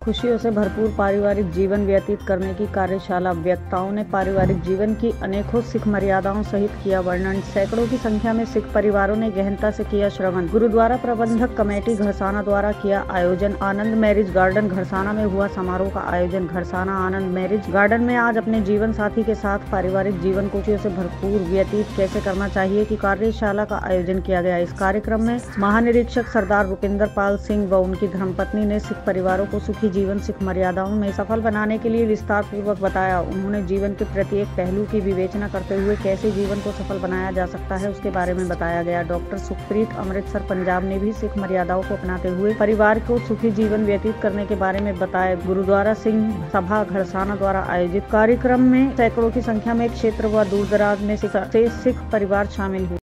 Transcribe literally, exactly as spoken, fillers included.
खुशियों से भरपूर पारिवारिक जीवन व्यतीत करने की कार्यशाला। वक्ताओं ने पारिवारिक जीवन की अनेकों सिख मर्यादाओं सहित किया वर्णन। सैकड़ों की संख्या में सिख परिवारों ने गहनता से किया श्रवण। गुरुद्वारा प्रबंधक कमेटी घरसाना द्वारा किया आयोजन। आनंद मैरिज गार्डन घरसाना में हुआ समारोह का आयोजन। घरसाना आनंद मैरिज गार्डन में आज अपने जीवन साथी के साथ पारिवारिक जीवन को खुशियों से भरपूर व्यतीत कैसे करना चाहिए की कार्यशाला का आयोजन किया गया। इस कार्यक्रम में महानिरीक्षक सरदार रुपिंदर पाल सिंह व उनकी धर्मपत्नी ने सिख परिवारों को सुखी जीवन सिख मर्यादाओं में सफल बनाने के लिए विस्तार पूर्वक बताया। उन्होंने जीवन के प्रत्येक पहलू की विवेचना करते हुए कैसे जीवन को सफल बनाया जा सकता है उसके बारे में बताया गया। डॉक्टर सुखप्रीत अमृतसर पंजाब ने भी सिख मर्यादाओं को अपनाते हुए परिवार को सुखी जीवन व्यतीत करने के बारे में बताया। गुरुद्वारा सिंह सभा घरसाना द्वारा आयोजित कार्यक्रम में सैकड़ों की संख्या में क्षेत्र व दूर दराज में से सिख परिवार शामिल हुए।